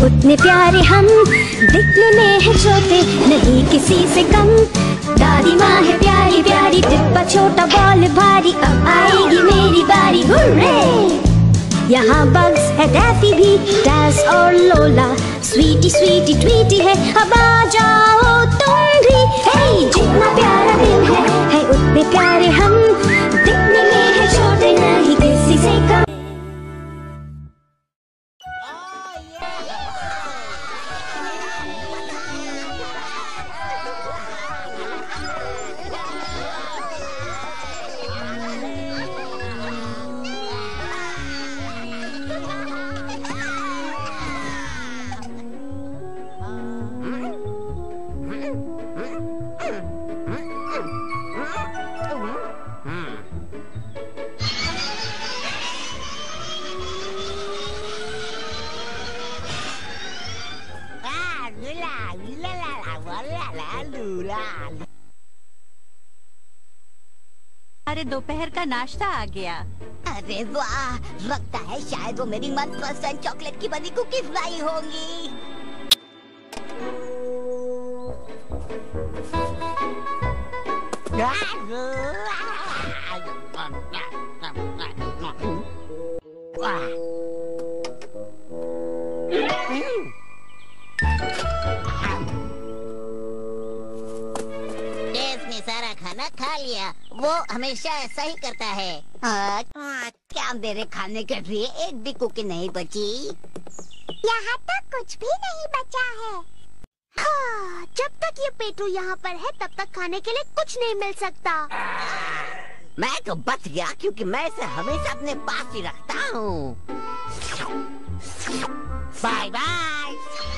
उतने प्यारे हम, दिखने में है छोटे नहीं किसी से कम। दादी माँ है प्यारी प्यारी, टिप्पा छोटा बॉल भारी, अब आएगी मेरी बारी। हुर्रे! यहाँ बग्स है, डैफी भी, डैस और लोला, स्वीटी स्वीटी ट्वीटी है, अब आ जाओ तुम भी। हे, जितना प्यारा दिन है उतने प्यारे हम, दिखने में है छोटे नहीं किसी से कम। अरे दोपहर का नाश्ता आ गया। अरे वाह, लगता है शायद वो मेरी मनपसंद चॉकलेट की बनी कुकीज लाई होंगी। इसने सारा खाना खा लिया, वो हमेशा ऐसा ही करता है। क्या मेरे खाने के लिए एक भी कुकी नहीं बची? यहाँ तक कुछ भी नहीं बचा है। हाँ, जब तक ये पेटू यहाँ पर है तब तक खाने के लिए कुछ नहीं मिल सकता। मैं तो बच गया क्योंकि मैं इसे हमेशा अपने पास ही रखता हूँ। Bye bye.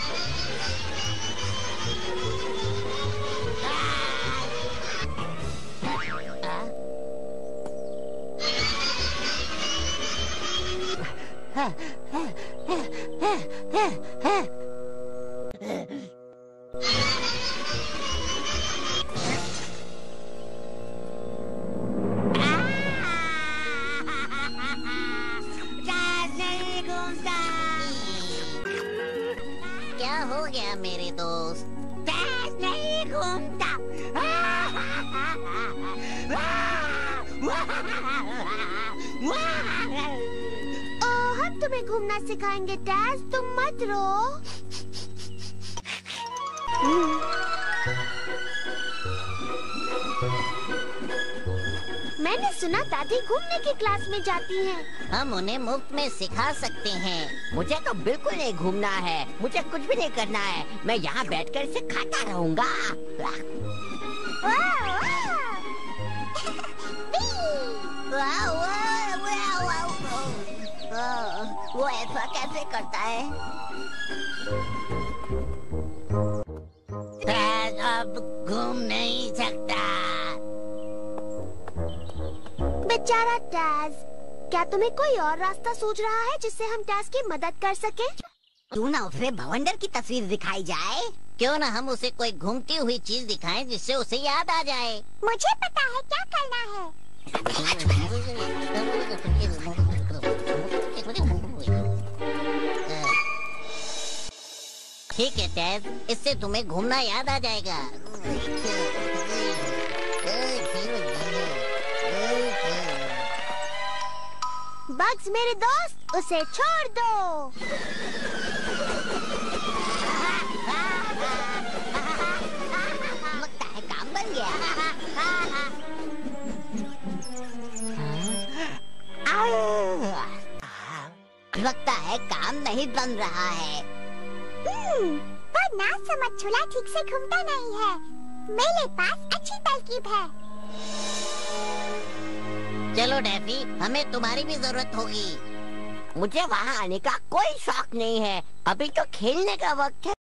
क्या हो गया मेरे दोस्त? टैस नहीं घूमता। हम तुम्हें घूमना सिखाएंगे टैस, तुम मत रो। मैंने सुना दादी घूमने की क्लास में जाती हैं। हम उन्हें मुफ्त में सिखा सकते हैं। मुझे तो बिल्कुल नहीं घूमना है, मुझे कुछ भी नहीं करना है। मैं यहाँ बैठकर इसे खाता रहूँगा। वो ऐसा कैसे करता है? अब घूम नहीं सकता। बेचारा टैज, क्या तुम्हें कोई और रास्ता सूझ रहा है जिससे हम टैज की मदद कर सकें? क्यों ना उसे भवंडर की तस्वीर दिखाई जाए? क्यों ना हम उसे कोई घूमती हुई चीज दिखाएं जिससे उसे याद आ जाए? मुझे पता है क्या करना है। ठीक है टैज, इससे तुम्हें घूमना याद आ जाएगा। बग्स मेरे दोस्त, उसे छोड़ दो। लगता है काम बन गया। लगता है काम नहीं बन रहा है। पर ना समझ झूला ठीक से घूमता नहीं है। मेरे पास अच्छी तरकीब है। चलो डैफी, हमें तुम्हारी भी जरूरत होगी। मुझे वहाँ आने का कोई शौक नहीं है, अभी तो खेलने का वक्त है।